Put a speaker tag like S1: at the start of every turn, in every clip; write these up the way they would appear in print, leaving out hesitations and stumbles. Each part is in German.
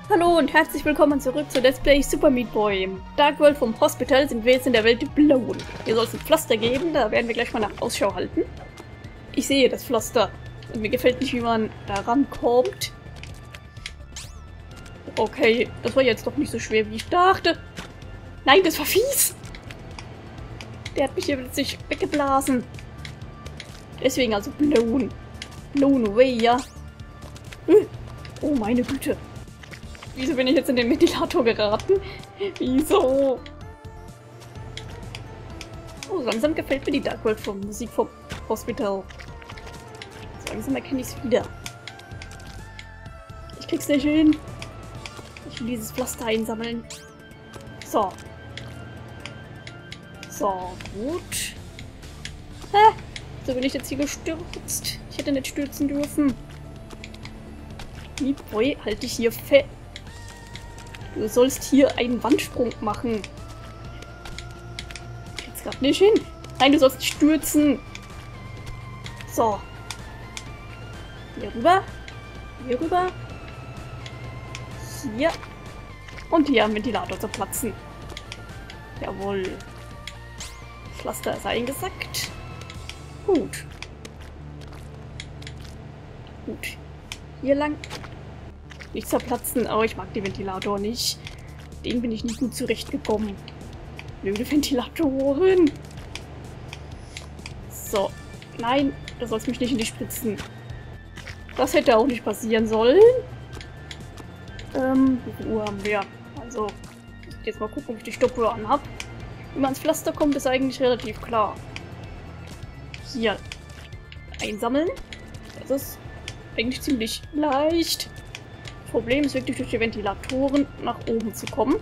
S1: Hallo und herzlich willkommen zurück zu Let's Play Super Meat Boy. Im Dark World vom Hospital sind wir jetzt in der Welt Blown. Hier soll es ein Pflaster geben, da werden wir gleich mal nach Ausschau halten. Ich sehe das Pflaster und mir gefällt nicht, wie man da rankommt. Okay, das war jetzt doch nicht so schwer, wie ich dachte. Nein, das war fies! Der hat mich hier plötzlich weggeblasen. Deswegen also Blown. Blown away, ja. Oh meine Güte. Wieso bin ich jetzt in den Ventilator geraten? Wieso? Oh, langsam gefällt mir die Dark World von Musik vom Hospital. So langsam erkenne ich es wieder. Ich krieg's nicht hin. Ich will dieses Pflaster einsammeln. So. So, gut. So bin ich jetzt hier gestürzt. Ich hätte nicht stürzen dürfen. Meat Boy, halt dich hier fest. Du sollst hier einen Wandsprung machen. Ich krieg's grad nicht hin. Nein, du sollst stürzen. So. Hier rüber. Hier rüber. Hier. Und hier am Ventilator zu platzen. Jawohl. Pflaster ist eingesackt. Gut. Gut. Hier lang. Nicht zerplatzen, aber ich mag den Ventilator nicht. Den bin ich nicht gut zurechtgekommen. Blöde Ventilatoren. So. Nein, da soll es mich nicht in die Spritzen. Das hätte auch nicht passieren sollen. Wie viel Uhr haben wir? Also, jetzt mal gucken, ob ich die Stoppuhr anhab. Wenn man ans Pflaster kommt, ist eigentlich relativ klar. Hier. Einsammeln. Das ist eigentlich ziemlich leicht. Problem ist wirklich durch die Ventilatoren nach oben zu kommen.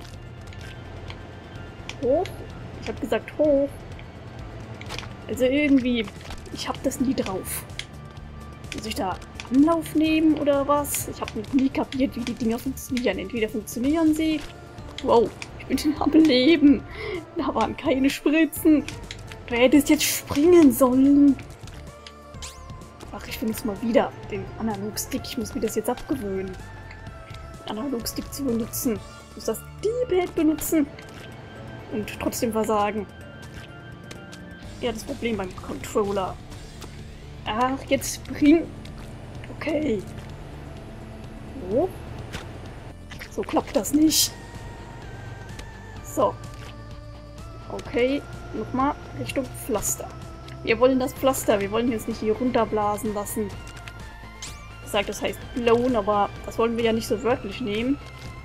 S1: Hoch. Ich habe gesagt hoch. Also irgendwie, ich habe das nie drauf. Muss ich da Anlauf nehmen oder was? Ich habe nie kapiert, wie die Dinger funktionieren. Entweder funktionieren sie. Wow, ich bin am Leben. Da waren keine Spritzen. Du hättest jetzt springen sollen. Ach, ich finde es mal wieder den Analogstick. Ich muss mir das jetzt abgewöhnen. Analogstick zu benutzen. Ich muss das D-Pad benutzen. Und trotzdem versagen. Ja, das Problem beim Controller. Ach, jetzt spring. Okay. So. So klappt das nicht. So. Okay. Nochmal Richtung Pflaster. Wir wollen das Pflaster. Wir wollen jetzt nicht hier runterblasen lassen. Das heißt blown, aber das wollen wir ja nicht so wörtlich nehmen.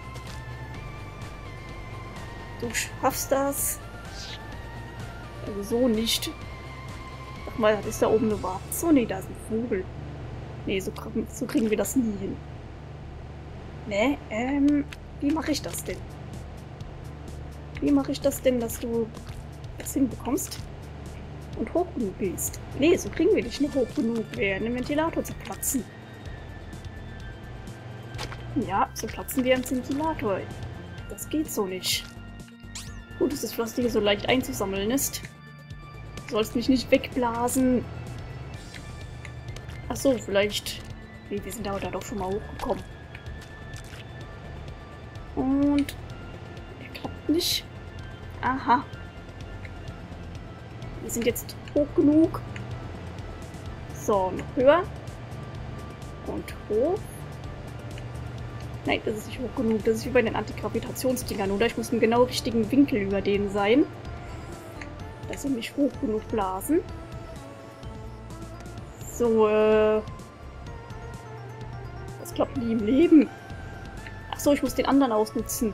S1: Du schaffst das. Also so nicht. Sag mal, ist da oben eine Warze? Oh nee, da ist ein Vogel. Nee, so kriegen wir das nie hin. Ne, wie mache ich das denn? Wie mache ich das denn, dass du das hinbekommst? Und hoch genug bist? Nee, so kriegen wir dich nicht hoch genug, in den Ventilator zu platzen. Ja, so platzen wir ins Ventilator. Das geht so nicht. Gut, dass das Pflaster hier so leicht einzusammeln ist. Du sollst mich nicht wegblasen. Achso, vielleicht... Nee, wir sind da doch schon mal hochgekommen. Und... Der klappt nicht. Aha. Wir sind jetzt hoch genug. So, noch höher. Und hoch. Nein, das ist nicht hoch genug. Das ist wie bei den Antigravitationsdingern, oder? Ich muss im genau richtigen Winkel über denen sein. Dass sie nicht hoch genug blasen. So, das klappt nie im Leben. Achso, ich muss den anderen ausnutzen.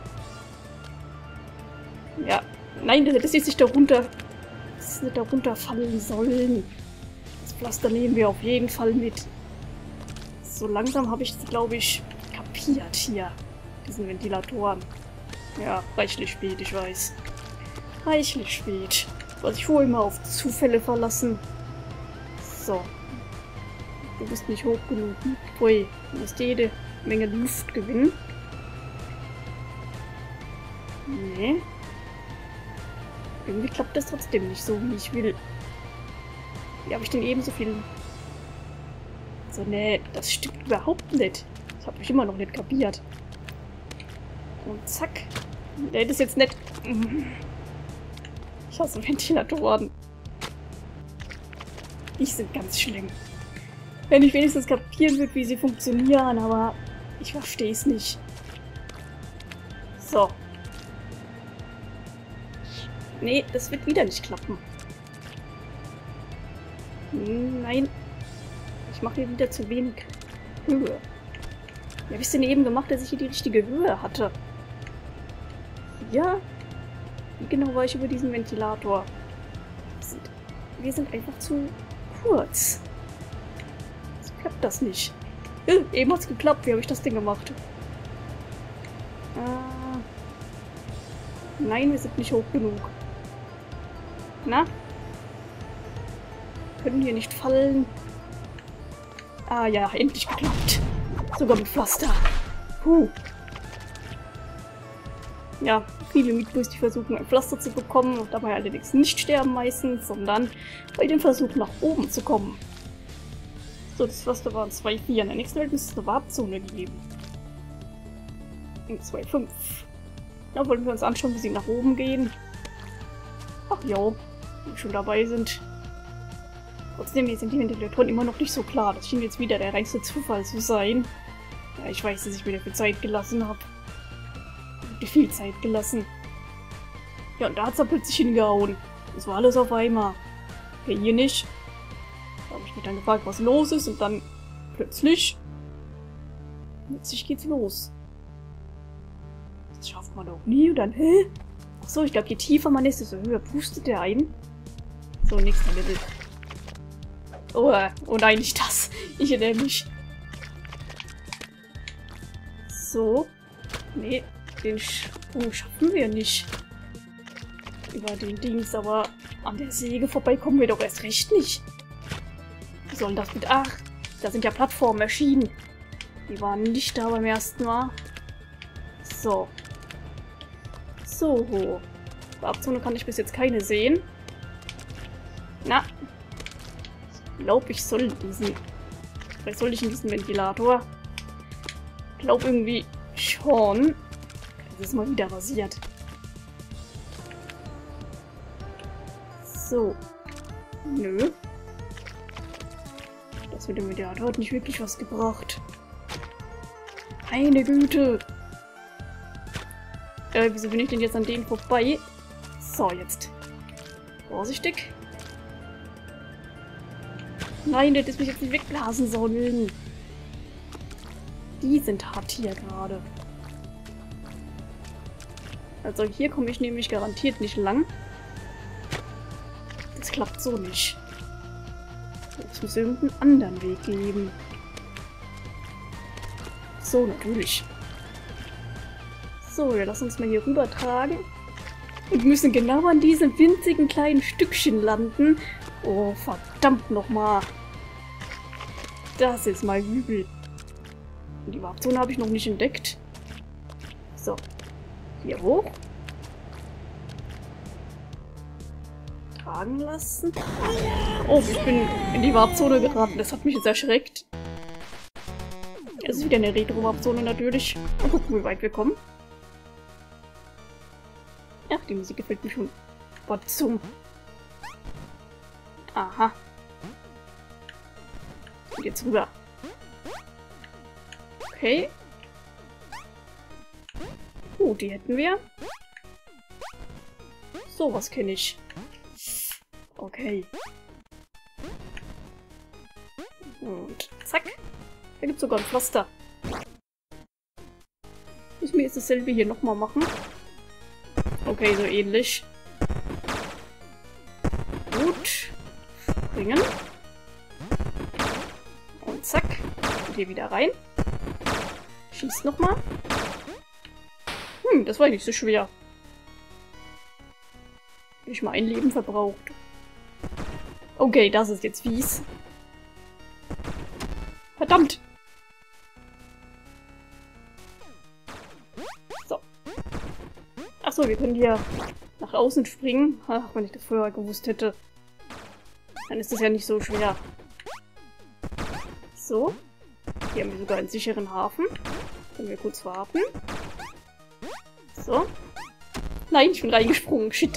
S1: Ja. Nein, das hätte sich darunter... Das ist nicht darunter fallen sollen. Das Pflaster nehmen wir auf jeden Fall mit. So langsam habe ich es, glaube ich... kapiert hier. Diesen Ventilatoren. Ja, reichlich spät, ich weiß. Reichlich spät. Was ich vorher immer auf Zufälle verlassen. So. Du bist nicht hoch genug. Ui, du musst jede Menge Luft gewinnen. Nee. Irgendwie klappt das trotzdem nicht so, wie ich will. Wie habe ich denn eben so viel... So, nee, das stimmt überhaupt nicht. Das habe ich immer noch nicht kapiert. Und zack. Der ist jetzt nicht. Ich hasse Ventilatoren. Die sind ganz schlimm. Wenn ich wenigstens kapieren würde, wie sie funktionieren, aber ich verstehe es nicht. So. Nee, das wird wieder nicht klappen. Nein. Ich mache hier wieder zu wenig Höhe. Wie habe ich es denn eben gemacht, dass ich hier die richtige Höhe hatte? Ja. Wie genau war ich über diesen Ventilator? Wir sind einfach zu kurz. So klappt das nicht. Eben hat es geklappt. Wie habe ich das Ding gemacht? Nein, wir sind nicht hoch genug. Na? Können hier nicht fallen. Ah ja, endlich geklappt. Sogar mit Pflaster. Puh. Ja, viele Meatboys, die versuchen, ein Pflaster zu bekommen und dabei allerdings nicht sterben meistens, sondern bei dem Versuch nach oben zu kommen. So, das Pflaster waren 2,4. In der nächsten Welt müsste es eine Warpzone geben. In 2,5. Da wollen wir uns anschauen, wie sie nach oben gehen. Ach jo, wenn wir schon dabei sind. Trotzdem sind die Ventilatoren immer noch nicht so klar. Das schien jetzt wieder der reinste Zufall zu sein. Ja, ich weiß, dass ich mir dafür Zeit gelassen habe. Viel Zeit gelassen. Ja, und da hat es dann plötzlich hingehauen. Das war alles auf einmal. Okay, hier nicht. Da habe ich mich dann gefragt, was los ist, und dann plötzlich geht's los. Das schafft man doch nie, und dann, hä? Achso, ich glaube, je tiefer man ist, desto höher pustet der ein. So, nächster Level. Oh nein, nicht das. Ich erinnere mich. So. Nee. Den Sprung schaffen wir nicht. Über den Dings, aber an der Säge vorbei kommen wir doch erst recht nicht. Wie soll das mit... Ach, da sind ja Plattformen erschienen. Die waren nicht da beim ersten Mal. So. So. Warpzone kann ich bis jetzt keine sehen. Na. Ich glaube, ich soll in diesen... Vielleicht soll ich in diesen Ventilator. Ich glaube irgendwie schon... Das ist mal wieder rasiert. So. Nö. Das mit dem Ventilator hat nicht wirklich was gebracht. Meine Güte. Wieso bin ich denn jetzt an denen vorbei? So, jetzt. Vorsichtig. Nein, das ist mich jetzt nicht wegblasen sollen. Die sind hart hier gerade. Also hier komme ich nämlich garantiert nicht lang. Das klappt so nicht. Es muss irgendeinen anderen Weg geben. So, natürlich. So, wir lassen uns mal hier rüber tragen. Und müssen genau an diesem winzigen kleinen Stückchen landen. Oh, verdammt nochmal. Das ist mal übel. Und die Warpzone habe ich noch nicht entdeckt. So. Hier hoch. Tragen lassen. Oh, ich bin in die Warpzone geraten. Das hat mich jetzt erschreckt. Es ist wieder eine Retro-Warpzone natürlich. Mal gucken, wie weit wir kommen. Ach, die Musik gefällt mir schon. Was zum... Aha. Und jetzt rüber. Okay. Die hätten wir. So, was kenne ich. Okay. Und zack. Da gibt es sogar ein Pflaster. Müssen wir jetzt dasselbe hier nochmal machen? Okay, so ähnlich. Gut. Springen. Und zack. Und hier wieder rein. Schießt nochmal. Das war nicht so schwer. Ich mal ein Leben verbraucht. Okay, das ist jetzt fies. Verdammt! So. Achso, wir können hier nach außen springen. Ach, wenn ich das vorher gewusst hätte. Dann ist das ja nicht so schwer. So. Hier haben wir sogar einen sicheren Hafen. Können wir kurz warten. So. Nein, ich bin reingesprungen. Shit.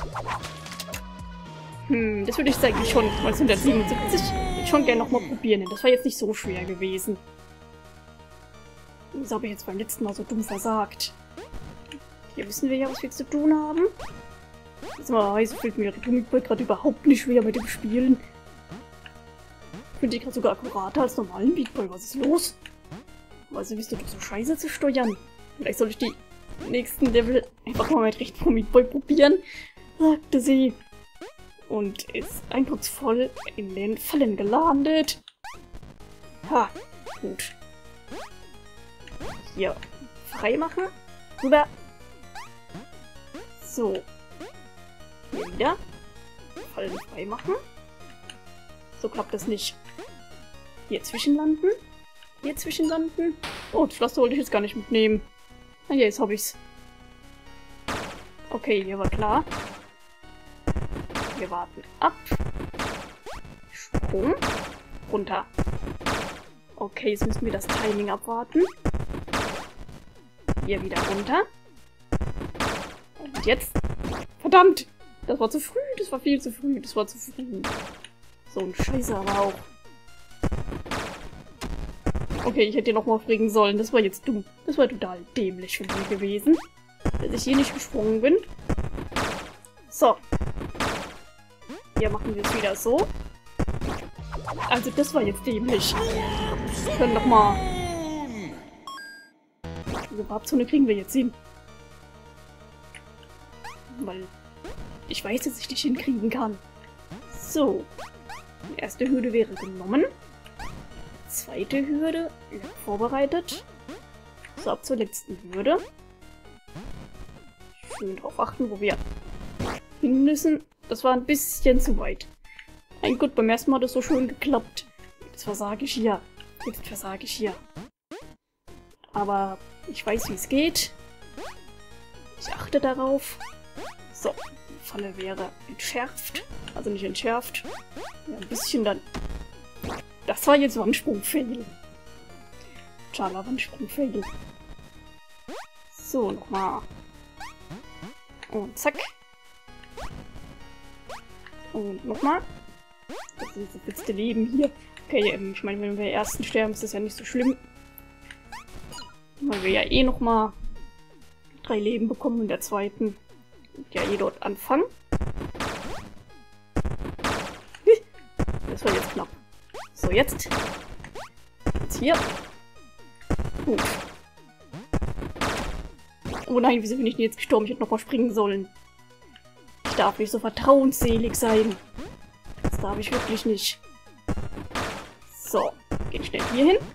S1: Das würde ich eigentlich schon 1977 schon gerne nochmal probieren. Das war jetzt nicht so schwer gewesen. Das habe ich jetzt beim letzten Mal so dumm versagt. Hier wissen wir ja, was wir zu tun haben. Jetzt mal heiß, fällt mir Atomic Boy gerade überhaupt nicht schwer mit dem Spielen. Finde ich gerade sogar akkurater als normalen Beat Boy. Was ist los? Also bist du doch so scheiße zu steuern. Vielleicht soll ich die nächsten Level einfach mal mit Recht vom Beat Boy probieren, sagte sie. Und ist eindrucksvoll in den Fallen gelandet. Ha, gut. Hier frei machen. Rüber. So. Hier wieder. Fallen frei machen. So klappt das nicht. Hier zwischenlanden. Hier zwischenlanden. Oh, das Pflaster wollte ich jetzt gar nicht mitnehmen. Na ja, jetzt hab ich's. Okay, hier war klar. Wir warten ab. Sprung. Runter. Okay, jetzt müssen wir das Timing abwarten. Hier wieder runter. Und jetzt. Verdammt! Das war zu früh, das war viel zu früh, das war zu früh. So ein Scheiße aber auch. Okay, ich hätte noch mal fragen sollen, das war jetzt dumm. Das war total dämlich von mir gewesen, dass ich hier nicht gesprungen bin. So. Hier machen wir es wieder so. Also das war jetzt dämlich. Wir können noch mal... Diese Warpzone kriegen wir jetzt hin. Weil ich weiß, dass ich dich hinkriegen kann. So. Die erste Hürde wäre genommen. Zweite Hürde vorbereitet. So, ab zur letzten Hürde. Schön drauf achten, wo wir hin müssen. Das war ein bisschen zu weit. Mein Gott, beim ersten Mal hat das so schön geklappt. Jetzt versage ich hier. Jetzt versage ich hier. Aber ich weiß, wie es geht. Ich achte darauf. So, die Falle wäre entschärft. Also nicht entschärft. Ja, ein bisschen dann. Das war jetzt Wandsprung-Fail. Schala Wandsprung-Fail. So, nochmal. Und zack. Und nochmal. Das ist das letzte Leben hier. Okay, ich meine, wenn wir ersten sterben, ist das ja nicht so schlimm. Weil wir ja eh nochmal 3 Leben bekommen in der zweiten. Und ja eh dort anfangen. Das war jetzt knapp. So, jetzt. Jetzt hier. Gut. Oh nein, wieso bin ich denn jetzt gestorben? Ich hätte nochmal springen sollen. Ich darf nicht so vertrauensselig sein. Das darf ich wirklich nicht. So, geht schnell hier hin.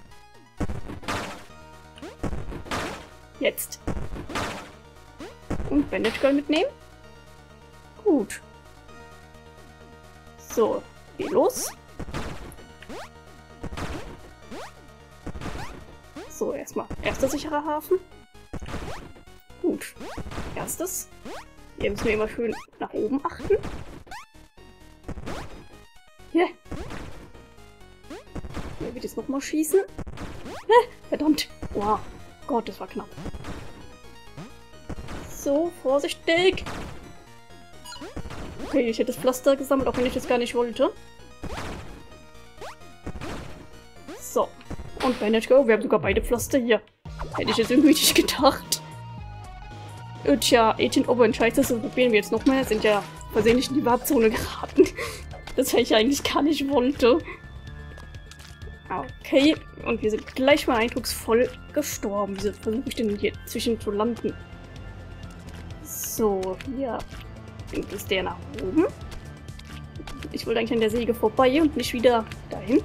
S1: Jetzt. Und Bandage Girl mitnehmen. Gut. So, geh los. So, erstmal. Erster sicherer Hafen. Gut. Erstes. Hier müssen wir immer schön nach oben achten. Hier. Wer wird jetzt nochmal schießen? Verdammt. Wow. Gott, das war knapp. So, vorsichtig. Okay, ich hätte das Pflaster gesammelt, auch wenn ich das gar nicht wollte. So. Und Bandage Girl. Wir haben sogar beide Pflaster hier. Hätte ich jetzt irgendwie nicht gedacht. Tja, Agent Ober Scheiße, so probieren wir jetzt nochmal. Sind ja versehentlich in die Warpzone geraten. Das ich eigentlich gar nicht wollte. Okay, und wir sind gleich mal eindrucksvoll gestorben. Wieso versuche ich denn hier zwischen zu landen? So, hier ist der nach oben. Ich wollte eigentlich an der Säge vorbei und nicht wieder dahin.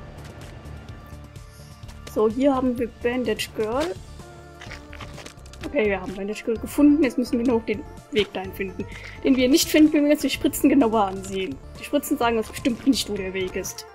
S1: So, hier haben wir Bandage Girl. Okay, wir haben Bandage Girl gefunden. Jetzt müssen wir noch den Weg dahin finden. Den wir nicht finden, wenn wir uns die Spritzen genauer ansehen. Die Spritzen sagen uns bestimmt nicht, wo der Weg ist.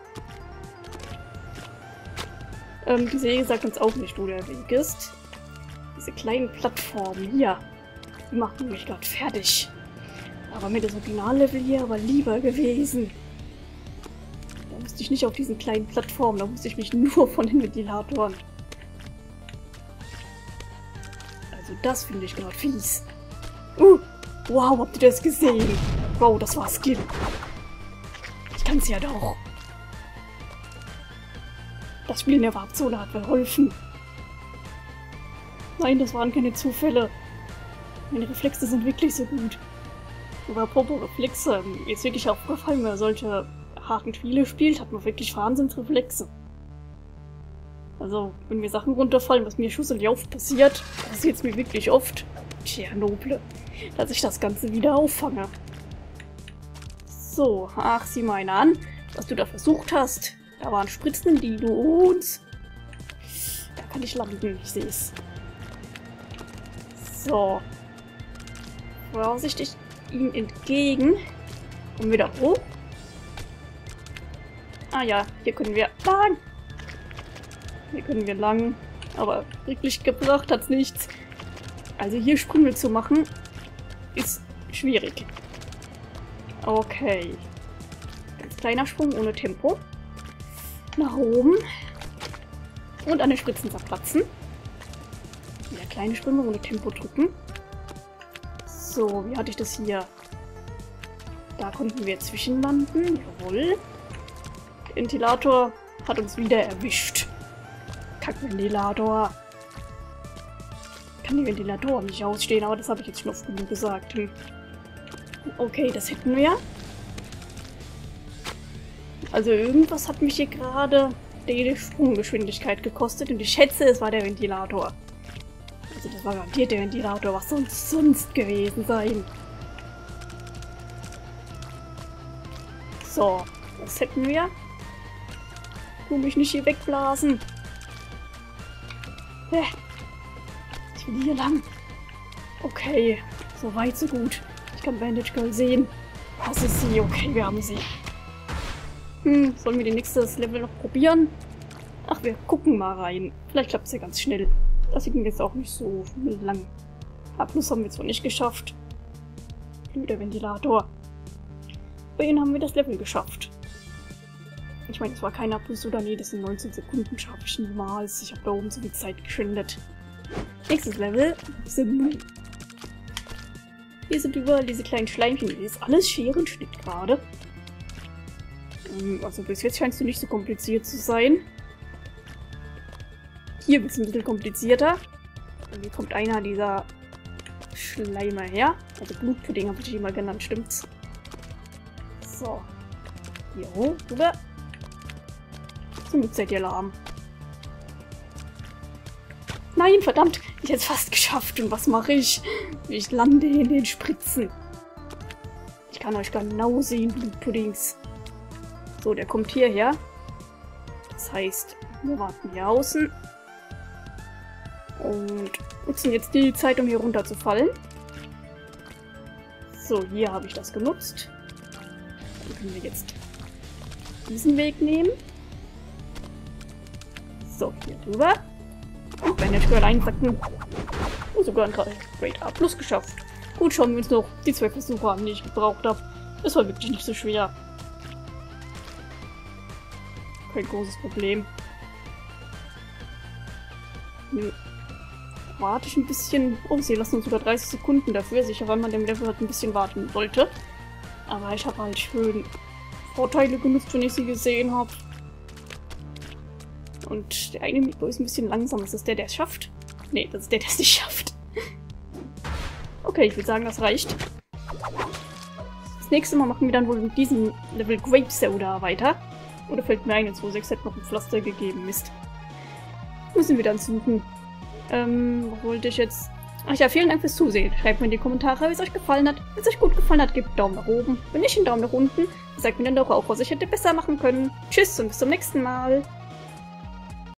S1: Die Säge sagt uns auch nicht, wo der Weg ist. Diese kleinen Plattformen hier, die machen mich gerade fertig. Aber mir das Originallevel hier aber lieber gewesen. Da musste ich nicht auf diesen kleinen Plattformen, da musste ich mich nur von den Ventilatoren. Also das finde ich gerade fies. Wow, habt ihr das gesehen? Wow, das war Skill. Ich kann's ja doch. Das Spiel in der Warpzone hat geholfen. Nein, das waren keine Zufälle. Meine Reflexe sind wirklich so gut. Aber apropos Reflexe, mir ist wirklich aufgefallen, wenn man solche harten Spiele spielt, hat man wirklich Wahnsinnsreflexe. Also, wenn mir Sachen runterfallen, was mir schusselig passiert, passiert es mir wirklich oft. Tja, Noble, dass ich das Ganze wieder auffange. So, ach, sieh mal einer an, was du da versucht hast. Da waren Spritzen, die du uns. Da kann ich landen, ich sehe es. So. Vorsichtig ihm entgegen. Und wieder hoch. Ah ja, hier können wir lang. Hier können wir lang. Aber wirklich gebracht hat's nichts. Also hier Sprünge zu machen, ist schwierig. Okay. Ganz kleiner Sprung ohne Tempo. Nach oben. Und an den Spritzen zerplatzen. Wieder kleine Sprünge ohne Tempo drücken. So, wie hatte ich das hier? Da konnten wir zwischenlanden. Jawohl. Der Ventilator hat uns wieder erwischt. Kackventilator. Ich kann die Ventilatoren nicht ausstehen, aber das habe ich jetzt schon oft genug gesagt. Okay, das hätten wir. Also irgendwas hat mich hier gerade die Sprunggeschwindigkeit gekostet und ich schätze, es war der Ventilator. Also das war garantiert der Ventilator, was soll es sonst gewesen sein? So, das hätten wir. Tu mich nicht hier wegblasen. Ich will hier lang. Okay, so weit, so gut. Ich kann Bandage Girl sehen. Das ist sie. Okay, wir haben sie. Sollen wir nächstes Level noch probieren? Ach, wir gucken mal rein. Vielleicht klappt es ja ganz schnell. Das ging jetzt auch nicht so lang. A+ haben wir zwar nicht geschafft. Blöder Ventilator. Bei ihnen haben wir das Level geschafft. Ich meine, es war kein A+ oder nee, das sind 19 Sekunden, schaffe ich niemals. Ich habe da oben so viel Zeit geschwendet. Nächstes Level, Symbol. Hier sind überall diese kleinen Schleimchen. Hier ist alles Scherenschnitt gerade. Also bis jetzt scheint es nicht so kompliziert zu sein. Hier wird es ein bisschen komplizierter. Und hier kommt einer dieser Schleimer her. Also Blutpudding habe ich immer genannt, stimmt's? So. Hier hoch, rüber. Zum Glück seid ihr lahm. Nein, verdammt! Ich hätte es fast geschafft. Und was mache ich? Ich lande in den Spritzen. Ich kann euch genau sehen, Blutpuddings. So, der kommt hierher. Das heißt, wir warten hier außen. Und nutzen jetzt die Zeit, um hier runterzufallen. So, hier habe ich das genutzt. Dann können wir jetzt diesen Weg nehmen. So, hier drüber. Und Bandage Girl einsacken. Und sogar ein Grade A+ geschafft. Gut, schauen wir uns noch die 2 Versuche an, die ich gebraucht habe. Das war wirklich nicht so schwer. Kein großes Problem. Warte ich ein bisschen. Oh, sie lassen uns sogar 30 Sekunden dafür. Sicher, weil man dem Level halt ein bisschen warten sollte. Aber ich habe halt schön Vorteile genutzt, wenn ich sie gesehen habe. Und der eine Mikro ist ein bisschen langsam. Ist das der es schafft? Nee, das ist der es nicht schafft. Okay, ich würde sagen, das reicht. Das nächste Mal machen wir dann wohl mit diesem Level Grape Soda weiter. Oder fällt mir ein, in 2.6 hätte noch ein Pflaster gegeben. Mist. Müssen wir dann suchen. Wo wollte ich jetzt... Ach ja, vielen Dank fürs Zusehen. Schreibt mir in die Kommentare, wie es euch gefallen hat. Wenn es euch gut gefallen hat, gebt einen Daumen nach oben. Wenn nicht, einen Daumen nach unten. Sagt mir dann doch auch, was ich hätte besser machen können. Tschüss und bis zum nächsten Mal.